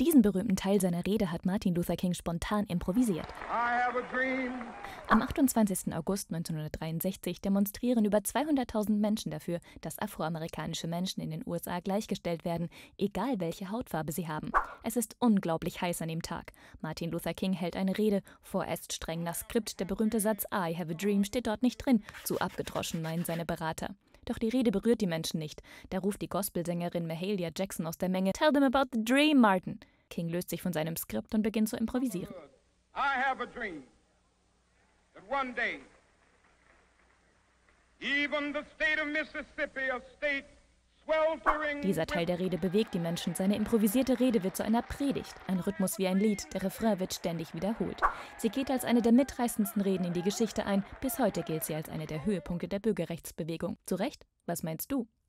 Diesen berühmten Teil seiner Rede hat Martin Luther King spontan improvisiert. Am 28. August 1963 demonstrieren über 200.000 Menschen dafür, dass afroamerikanische Menschen in den USA gleichgestellt werden, egal welche Hautfarbe sie haben. Es ist unglaublich heiß an dem Tag. Martin Luther King hält eine Rede, vorerst streng nach Skript. Der berühmte Satz "I have a dream" steht dort nicht drin, zu abgedroschen, meinen seine Berater. Doch die Rede berührt die Menschen nicht. Da ruft die Gospelsängerin Mahalia Jackson aus der Menge: "Tell them about the dream, Martin." King löst sich von seinem Skript und beginnt zu improvisieren. I have a dream that one day even the state of Mississippi, a state sweltering. Dieser Teil der Rede bewegt die Menschen. Seine improvisierte Rede wird zu einer Predigt. Ein Rhythmus wie ein Lied. Der Refrain wird ständig wiederholt. Sie geht als eine der mitreißendsten Reden in die Geschichte ein. Bis heute gilt sie als eine der Höhepunkte der Bürgerrechtsbewegung. Zu Recht? Was meinst du?